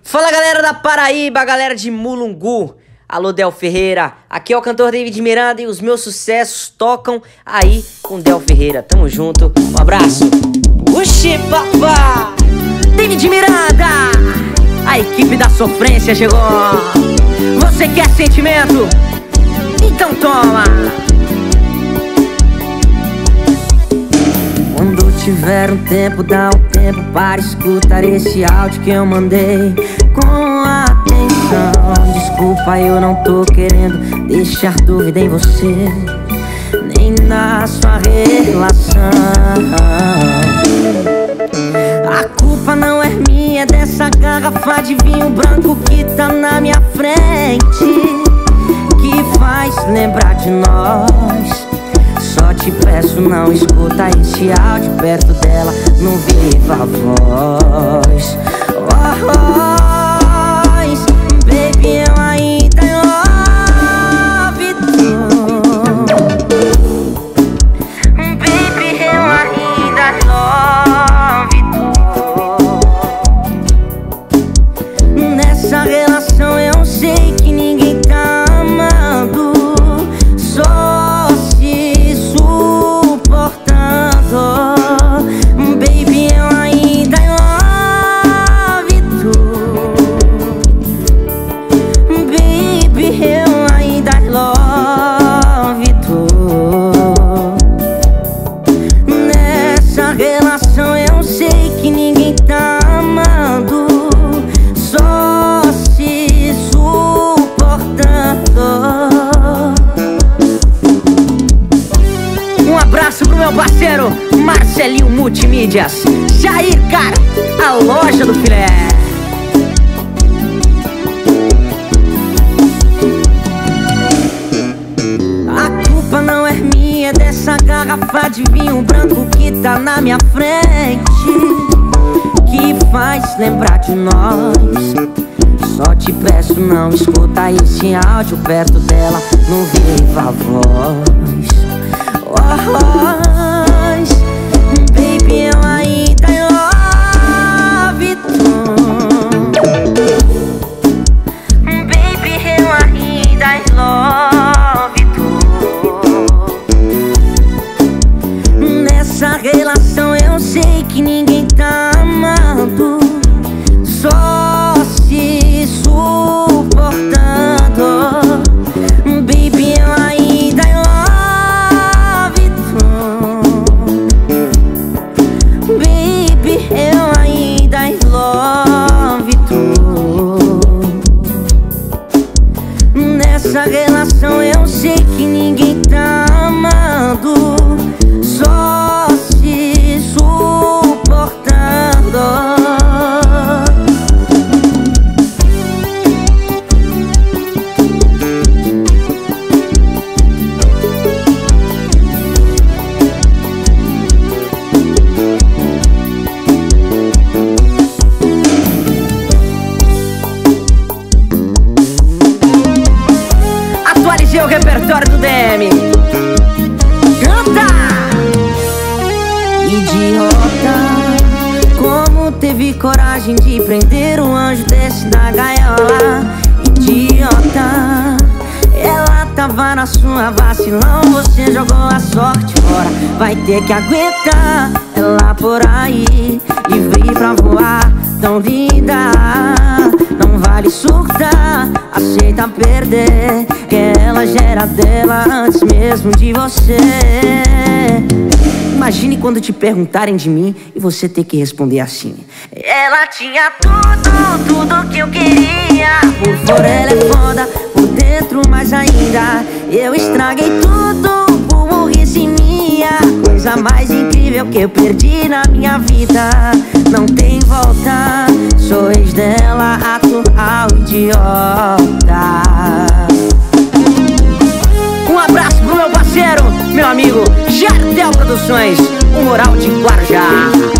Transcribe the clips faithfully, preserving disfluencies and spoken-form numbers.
Fala galera da Paraíba, galera de Mulungu. Alô Del Ferreira, aqui é o cantor David Miranda e os meus sucessos tocam aí com Del Ferreira. Tamo junto, um abraço. Oxi, papá! David Miranda, a equipe da sofrência chegou. Você quer sentimento? Então toma! Quando tiver um tempo, dá um tempo para escutar esse áudio que eu mandei com atenção. Desculpa, eu não tô querendo deixar dúvida em você, nem na sua relação. A culpa não é minha, é dessa garrafa de vinho branco que tá na minha frente, que faz lembrar de nós. Só te peço, não escuta esse áudio perto dela, não viva a voz. Oh, oh, baby, eu ainda love tu. Baby, eu ainda love tu. Nessa relação eu sei que ninguém tá amando, só se suportando. Baby, eu ainda love tu. Baby, eu ainda love tu. Nessa relação eu sei que ninguém tá amando, só se suportando. Um abraço pro meu parceiro Marcelinho Multimídias, Jair, cara, a loja do filé. A culpa não é minha, é dessa garrafa de vinho branco que tá na minha frente, que faz lembrar de nós. Só te peço, não escuta esse áudio perto dela, não viva a voz. Oh, baby, eu ainda love tu. Baby, eu ainda love tu. Nessa relação eu sei que ninguém tá amando, só se suportando. Baby, eu ainda love tu. Baby, eu ainda love tu. Nessa relação eu sei que ninguém tá amando, só se suportando. Atualizei o repertório do D M. Canta! Idiota, como teve coragem de prender um anjo desse na gaiola? Idiota, ela tava na sua vacilão, você jogou a sorte fora. Vai ter que aguentar ela por aí, livre pra voar, tão linda. Não vale surtar, aceita perder, que ela já era dela antes mesmo de você. Imagine quando te perguntarem de mim e você ter que responder assim: ela tinha tudo, tudo que eu queria. Por fora ela é foda, por dentro mais ainda. Eu estraguei tudo por burrice minha. Coisa mais incrível que eu perdi na minha vida. Não tem volta, sou ex dela, atual idiota. Um abraço pro meu parceiro, meu amigo Jardel Produções, o Moral de Guarujá.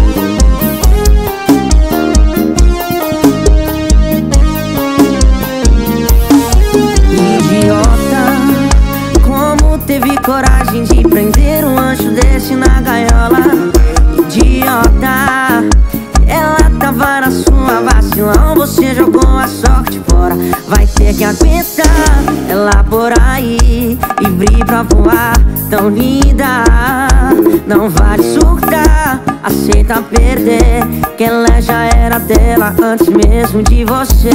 Idiota, como teve coragem de prender um anjo desse na gaiola? Idiota, ela tava na sua vacilão, Então você jogou a sorte fora, vai ter que aguentar ela por aí, livre pra voar, tão linda. Não vale surtar, aceita perder, que ela já era dela antes mesmo de você.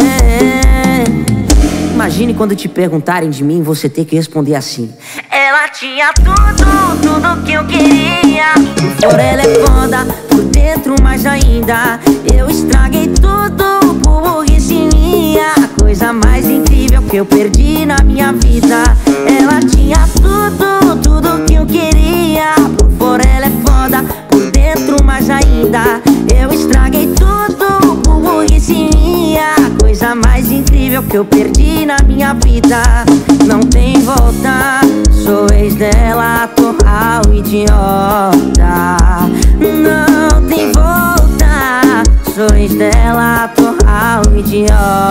Imagine quando te perguntarem de mim, você ter que responder assim: ela tinha tudo, tudo que eu queria. Por ela é foda, por dentro mais ainda. Eu estraguei tudo por burrice minha. A coisa mais incrível que eu perdi na minha vida. Ela tinha tudo, tudo que eu queria. Por ela é foda, por dentro mais ainda. Eu estraguei tudo por burrice minha. A coisa mais incrível que eu perdi na minha vida. Não tem volta, sou ex dela, atual idiota. Não tem volta, sou ex dela, atual idiota.